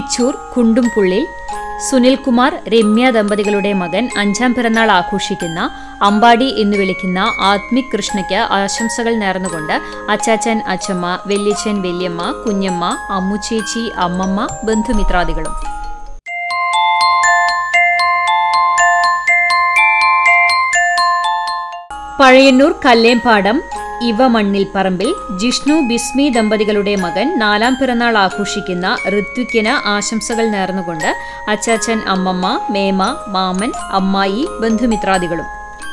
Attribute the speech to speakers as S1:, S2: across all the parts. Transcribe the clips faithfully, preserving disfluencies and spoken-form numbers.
S1: കിച്ചൂർ കുണ്ടുംപുള്ളിൽ സുനിൽകുമാർ രമ്യ ദമ്പതികളുടെ മകൻ അഞ്ചാം പിറന്നാൾ ആഘോഷിക്കുന്ന അമ്പാടി എന്ന് വിളിക്കുന്ന ആത്മിക് കൃഷ്ണയ്ക്ക് ആശംസകൾ നേർന്നുകൊണ്ട് അച്ചാച്ചൻ അച്ചമ്മ, വല്യച്ഛൻ വല്യമ്മ, കുഞ്ഞമ്മ, അമ്മുച്ചേച്ചി, അമ്മമ്മ, ബന്ധുമിത്രാദികളും. പഴയന്നൂർ കല്ലേമ്പാടം ഇവ മണ്ണിൽ പറമ്പിൽ ജിഷ്ണു ബിസ്മി ദമ്പതികളുടെ മകൻ നാലാം പിറന്നാൾ ആഘോഷിക്കുന്ന ഋത്വിക്കിന് ആശംസകൾ നേർന്നുകൊണ്ട് അച്ചാച്ചൻ, അമ്മമ്മ, മേമ, മാമൻ, അമ്മായി, ബന്ധുമിത്രാദികളും.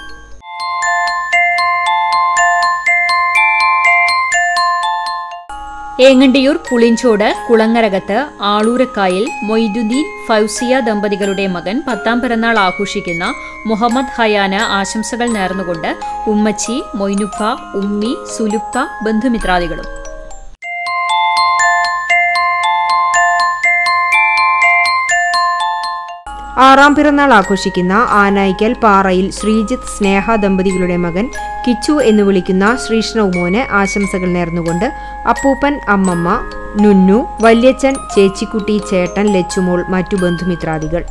S1: ഏങ്ങണ്ടിയൂർ പുളിഞ്ചോട് കുളങ്ങരകത്ത് ആളൂരക്കായിൽ മൊയ്തുദ്ദീൻ ഫൗസിയ ദമ്പതികളുടെ മകൻ പത്താം പിറന്നാൾ ആഘോഷിക്കുന്ന മുഹമ്മദ് ഹയാന് ആശംസകൾ നേർന്നുകൊണ്ട് ഉമ്മച്ചി, മൊയ്നുപ്പ, ഉമ്മി, സുലുപ്പ, ബന്ധുമിത്രാദികളും.
S2: ആറാം പിറന്നാൾ ആഘോഷിക്കുന്ന ആനായിക്കൽ പാറയിൽ ശ്രീജിത്ത് സ്നേഹ ദമ്പതികളുടെ മകൻ കിച്ചു എന്ന് വിളിക്കുന്ന ശ്രീഷ്ണവുമോന് ആശംസകൾ നേർന്നുകൊണ്ട് അപ്പൂപ്പൻ, അമ്മമ്മ, നുന്നു, വല്യച്ഛൻ, ചേച്ചിക്കുട്ടി, ചേട്ടൻ, ലച്ചുമോൾ, മറ്റു ബന്ധുമിത്രാദികൾ.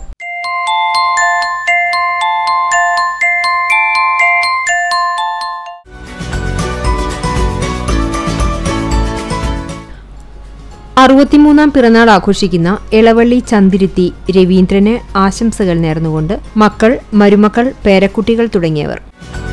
S2: അറുപത്തിമൂന്നാം പിറന്നാൾ ആഘോഷിക്കുന്ന എളവള്ളി ചന്തിരുത്തി രവീന്ദ്രന് ആശംസകൾ നേർന്നുകൊണ്ട് മക്കൾ, മരുമക്കൾ, പേരക്കുട്ടികൾ തുടങ്ങിയവർ.